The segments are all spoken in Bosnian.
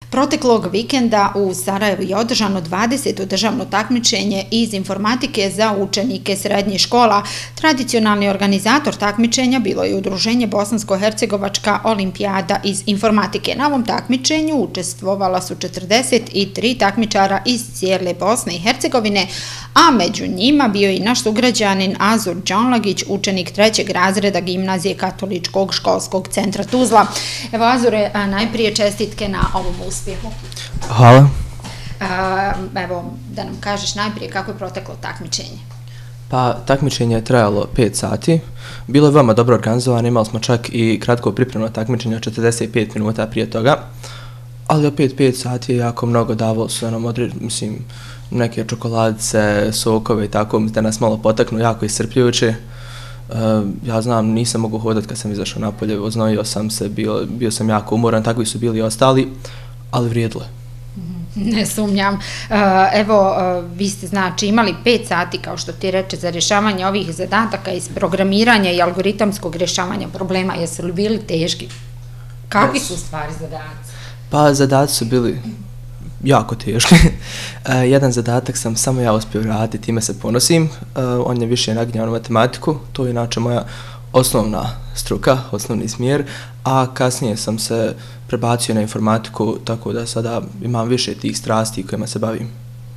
Proteklog vikenda u Sarajevu je održano 20. državno takmičenje iz informatike za učenike srednjih škola. Tradicionalni organizator takmičenja bilo je Udruženje Bosansko-hercegovačka olimpijada iz informatike. Na ovom takmičenju učestvovala su 43 takmičara iz cijele Bosne i Hercegovine, a među njima bio i naš sugrađanin Azur Đonlagić, učenik 3. razreda gimnazije Katoličkog školskog centra Tuzla. Evo, Azure, najprije čestitke na ovom uspjehu. Hvala. Evo, da nam kažeš najprije kako je proteklo takmičenje. Pa, takmičenje je trajalo 5 sati. Bilo je veoma dobro organizovano, imali smo čak i kratko pripremno takmičenje od 45 minuta prije toga. Ali opet 5 sati je jako mnogo, davalo su nam neke čokoladice, sokove i tako, da nas malo potaknu, jako iscrpljujuće. Ja znam, nisam mogu hodati kad sam izašao napolje, oznojio sam se, bio sam jako umoran, takvi su bili i ostali, ali vrijedilo je. Ne sumnjam. Evo, vi ste znači imali 5 sati, kao što ti reče, za rješavanje ovih zadataka iz programiranja i algoritamskog rješavanja problema. Jesu li bili teški? Kakvi su stvari zadaci? Pa, zadaci su bili jako teški. Jedan zadatak sam samo ja uspio raditi, time se ponosim. On je više naginjao na matematiku, to je inače moja osnovna struka, osnovni smjer, a kasnije sam se prebacio na informatiku, tako da sada imam više tih strasti kojima se bavim.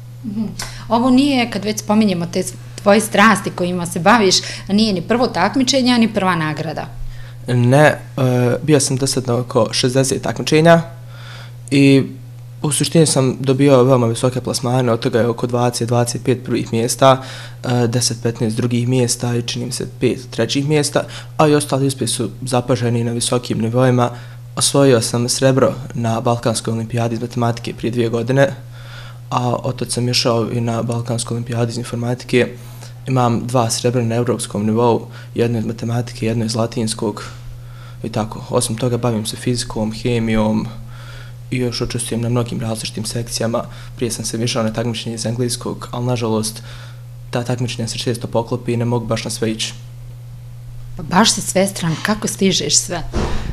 Ovo nije, kad već spominjemo te tvoje strasti kojima se baviš, nije ni prvo takmičenje, ni prva nagrada. Ne, bio sam dosadno oko 60 takmičenja i u suštini sam dobio veoma visoke plasmane, od toga je oko 20-25 prvih mjesta, 10-15 drugih mjesta i čini mi se 5 trećih mjesta, a i ostali uspjesi su zapaženi na visokim nivoima. Osvojio sam srebro na Balkanskoj olimpijadi iz matematike prije 2 godine, a otad sam išao i na Balkanskoj olimpijadi iz informatike. Imam 2 srebra na evropskom nivou, jedno iz matematike, jedno iz latinskog i tako. Osim toga bavim se fizikom, hemijom, i još učestvujem na mnogim različitim sekcijama. Prije sam se išao na takmičenje iz engleskog, ali nažalost ta takmičenja se često poklopi i ne mogu baš na sve ići. Pa baš si svestran, kako stižeš sve?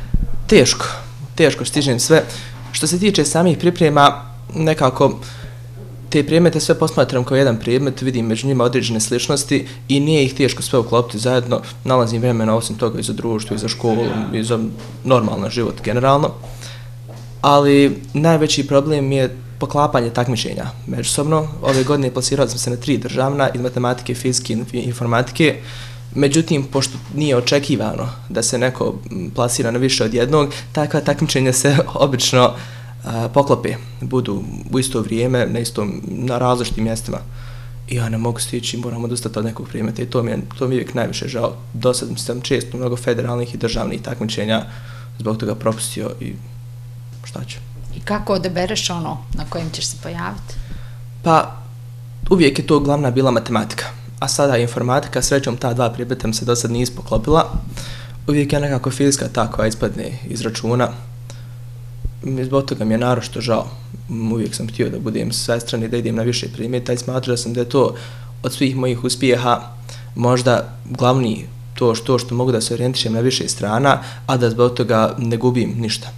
Teško stižem sve. Što se tiče samih priprema, nekako te predmete sve posmatram kao jedan predmet, vidim među njima određene sličnosti i nije ih teško sve uklopiti zajedno. Nalazim vremena osim toga i za društvo, i za školu, i za normalan život generalno. Ali najveći problem je poklapanje takmičenja međusobno. Ove godine plasirao sam se na 3 državna, iz matematike, fizike i informatike. Međutim, pošto nije očekivano da se neko plasira na više od jednog, takva takmičenja se obično poklope, budu u isto vrijeme, na različitim mjestima. I ja ne mogu stići, moram odustati od nekog predmeta i to mi je uvijek najviše žao. Dosad sam često mnogo federalnih i državnih takmičenja zbog toga propustio i šta ću. I kako odabereš ono na kojem ćeš se pojaviti? Pa, uvijek je to glavna bila matematika, a sada je informatika, srećom ta 2 predmeta mi se dosad nisu poklopila. Uvijek je nekako fizika ta koja ispadne iz računa. Zbog toga mi je naročito žao. Uvijek sam htio da budem svestran i da idem na više predmeta i smatrao sam da je to od svih mojih uspjeha možda glavni to što mogu da se orijentišem na više strana, a da zbog toga ne gubim ništa.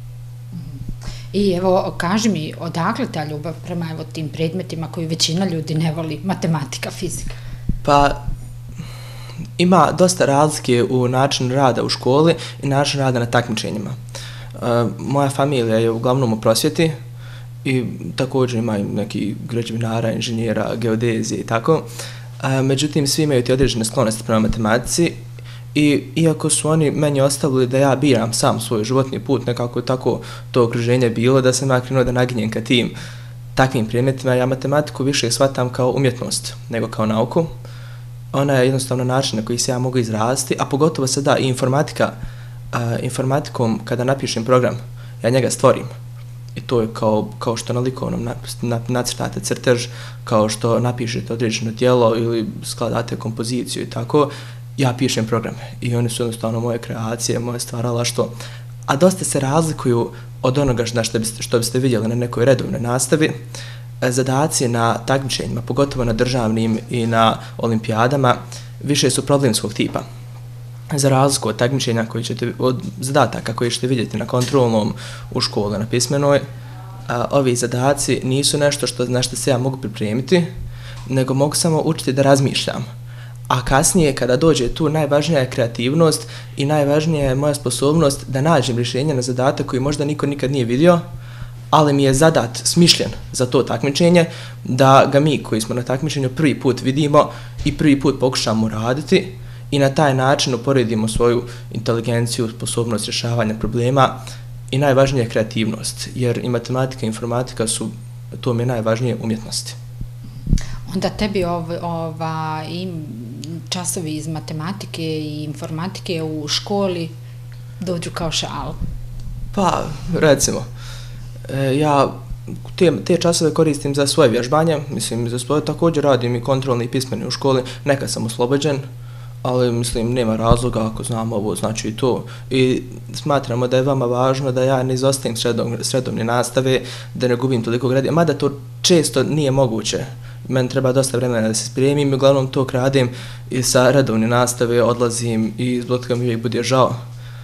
I evo, kaži mi, odakle ta ljubav prema tim predmetima koju većina ljudi ne voli, matematika, fizika? Pa, ima dosta razlike u načinu rada u školi i načinu rada na takmičenjima. Moja familija je uglavnom u prosvjeti i također ima i neki građevinara, inženjera, geodezije i tako. Međutim, svi imaju ti određene sklonosti prema matematici i iako su oni meni ostavili da ja biram sam svoj životni put, nekako je tako to okruženje bilo da sam ja krenuo da naginjem ka tim takvim predmetima. Ja matematiku više shvatam kao umjetnost nego kao nauku. Ona je jednostavno način na koji se ja mogu izrasti, a pogotovo sada i informatikom kada napišem program, ja njega stvorim. I to je kao što na likovnom nacrtate crtež, kao što napišete određeno djelo ili skladate kompoziciju i tako, ja pišem programe i oni su jednostavno moje kreacije, moje stvaralaštvo, a dosta se razlikuju od onoga što biste vidjeli na nekoj redovnoj nastavi. Zadaci na takmičenjima, pogotovo na državnim i na olimpijadama, više su problemskog tipa. Za razliku od takmičenja od zadataka koji ćete vidjeti na kontrolnom u školi, na pismenoj, ovi zadaci nisu nešto na što se ja mogu pripremiti, nego mogu samo učiti da razmišljam. A kasnije, kada dođe tu, najvažnija je kreativnost i najvažnija je moja sposobnost da nađem rješenje na zadatak koji možda niko nikad nije vidio, ali mi je zadat, smišljen za to takmičenje, da ga mi koji smo na takmičenju prvi put vidimo i prvi put pokušamo raditi i na taj način uporedimo svoju inteligenciju, sposobnost rješavanja problema i najvažnija je kreativnost, jer i matematika i informatika su, to mi je najvažnije, umjetnosti. Onda tebi i časovi iz matematike i informatike u školi dođu kao šal? Pa, recimo, ja te časove koristim za svoje vježbanje, mislim, za svoje također radim i kontrolni i pismeni u školi, nekad sam oslobođen, ali mislim nema razloga ako znam ovo, znači i to. I smatramo da je vama važno da ja ne izostavim sredovne nastave, da ne gubim toliko gradiva, mada to često nije moguće. Meni treba dosta vremena da se spremim i uglavnom to radim i sa redovne nastave odlazim i zbog toga mi uvijek bude žao.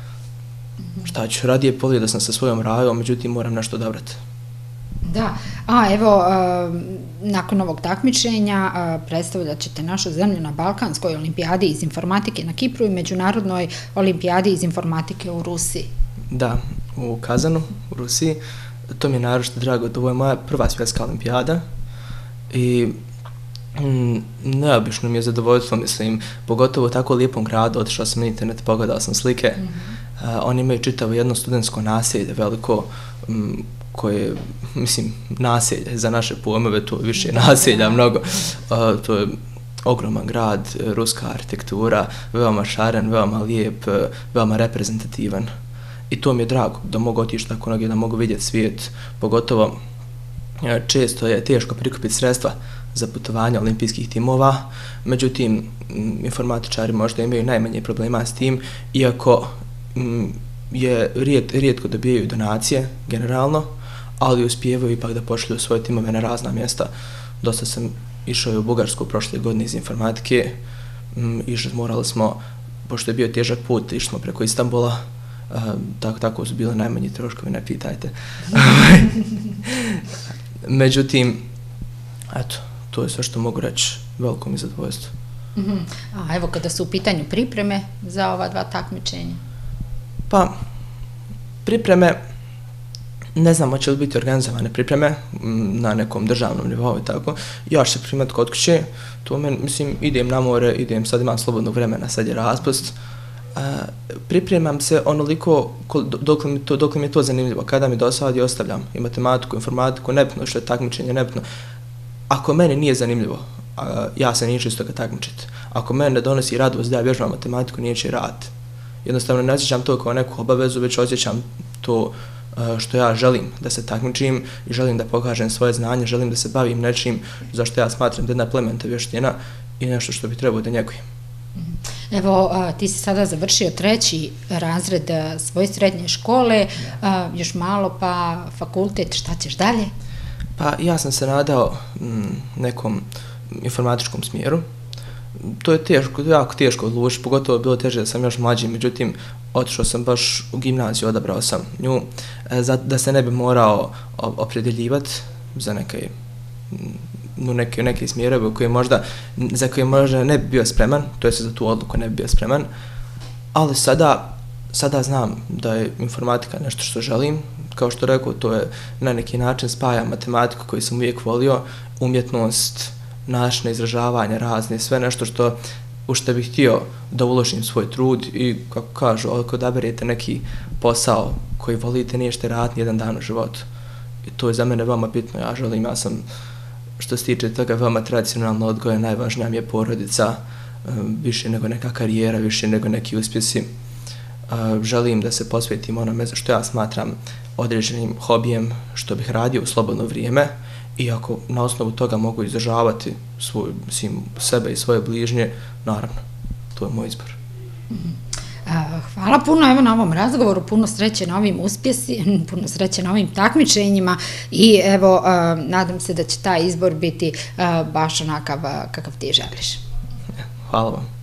Šta ću, radije polije da sam sa svojom rajom, međutim moram nešto odabrati. Da, evo, nakon ovog takmičenja predstavljat ćete našu zemlju na Balkanskoj olimpijadi iz informatike na Kipru i Međunarodnoj olimpijadi iz informatike u Rusiji. Da, u Kazanu, u Rusiji. To mi je naročito drago, ovo je moja prva svjetska olimpijada i neobično mi je zadovoljstvo, mislim, pogotovo u tako lijepom gradu, otišao sam na internet, pogledao sam slike. Oni imaju čitavo jedno studentsko naselje veliko, koje, mislim, naselje za naše pojmove, to više naselja mnogo. To je ogroman grad, ruska arhitektura, veoma šaren, veoma lijep, veoma reprezentativan. I to mi je drago da mogu otići tako negdje, da mogu vidjeti svijet, pogotovo često je teško prikupiti sredstva za putovanje olimpijskih timova, međutim, informatičari možda imaju najmanje problema s tim, iako je rijetko dobijaju donacije, generalno, ali uspijevaju ipak da pošalju svoje timove na razna mjesta. Dosta sam išao u Bugarsku prošle godine iz informatike, morali smo, pošto je bio težak put, išli smo preko Istanbula, tako su bile najmanji troškovi, ne pitajte. Međutim, eto, to je sve što mogu reći, veliko mi zadovoljstvo. A evo kada su u pitanju pripreme za ova dva takmičenja? Pa, pripreme, ne znam hoće li biti organizovane pripreme na nekom državnom nivou i tako. Ja ću se pripremati kod kuće, to mislim, idem na more, sad imam slobodnog vremena, sad je raspust. Pripremam se onoliko dok mi je to zanimljivo. Kada mi dosadi, ostavljam i matematiku, informatiku, nebitno što je takmičenje, nebitno. Ako meni nije zanimljivo, ja se neću iz toga takmičiti. Ako meni ne donosi radost da ja vježbam matematiku, neće raditi. Jednostavno ne osjećam to kao neku obavezu, već osjećam to što ja želim da se takmičim i želim da pokažem svoje znanje, želim da se bavim nečim zašto ja smatram da je jedna plemenita vještina i nešto što bi trebao da njegujem. Evo, ti si sada završio 3. razred svoje srednje škole, još malo pa fakultet, šta ćeš dalje? Pa ja sam se nadao nekom informatičkom smjeru. To je teško, jako teško odlučiti, pogotovo je bilo teže da sam još mlađi, međutim, otišao sam baš u gimnaziju, odabrao sam nju, da se ne bi morao opredjeljivati za neke smjerove za koje možda ne bi bio spreman, to je za tu odluku ne bi bio spreman, ali sada znam da je informatika nešto što želim, kao što rekao, to je na neki način spaja matematiku koju sam uvijek volio, umjetnost, načine izražavanja razne, sve nešto u što bih htio da uložim svoj trud i, kako kažu, ako odaberete neki posao koji volite, nećete raditi nijedan dan u životu. I to je za mene veoma bitno, ja sam, što se tiče toga, veoma tradicionalno odgojen, najvažnija mi je porodica, više nego neka karijera, više nego neki uspjesi. Želim da se posvetim onome za što ja smatram određenim hobijem, što bih radio u slobodno vrijeme, i ako na osnovu toga mogu izdržavati sebe i svoje bližnje, naravno, to je moj izbor. Hvala puno evo na ovom razgovoru, puno sreće na ovim uspjesima, puno sreće na ovim takmičenjima i evo, nadam se da će taj izbor biti baš onakav kakav ti želiš. Hvala vam.